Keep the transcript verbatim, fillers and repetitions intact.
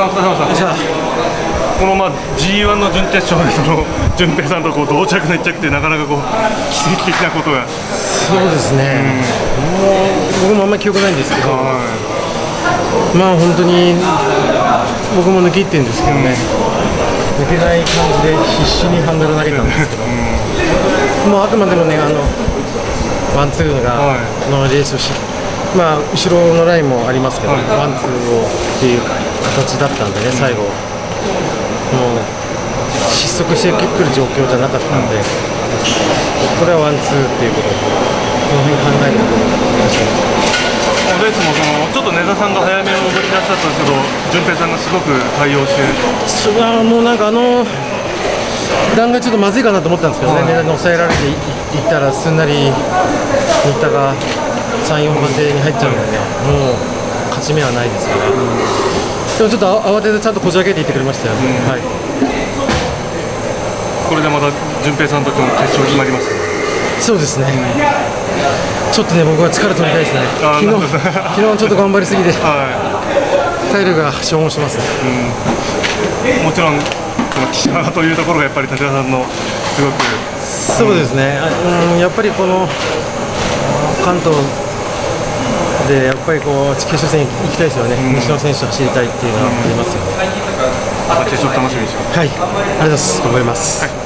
んお疲れ様でした。このまあ ジーワン の準決勝でその順平さんとこう同着の一着ってなかなかこう奇跡的なことが。 そうですね、うん、もう僕もあんまり記憶ないんですけど、はい、まあ本当に僕も抜きってるんですけどね、うん、抜けない感じで必死にハンドル投げたんですけど、うん、もうあくまでもねあのワンツーが、はい、のレースをし、まあ後ろのラインもありますけど、はい、ワンツーをっていう形だったんでね、最後、もう失速してくる状況じゃなかったんで、うん、これはワンツーっていうことで、この辺考えると確かに。 レースもそのちょっと根田さんが早めの動き出しだったんですけど、順平さんがすごく対応して、 それはもうなんかあの段階ちょっとまずいかなと思ったんですけどね、根田に抑えられていったらすんなり新田がさん、よんばん手に入っちゃうので、もう勝ち目はないですから、うん、でもちょっと慌ててちゃんとこじ開けていってくれましたよ、うん、はい、 これでまた順平さんと今日決勝決まりますね。 そうですね、うん、ちょっとね僕は力取りたいですね。昨日昨日ちょっと頑張りすぎて、はい、体力が消耗しますね、 うん、もちろん岸和田というところがやっぱり立田さんのすごく、 そうですね、うん、やっぱりこの関東でやっぱりこう決勝戦行きたいですよね、うん、西野選手と走りたいっていうのはありますよね、 うん、また決勝楽しみにしてます。 はい、ありがとうございます。頑張ります。はい。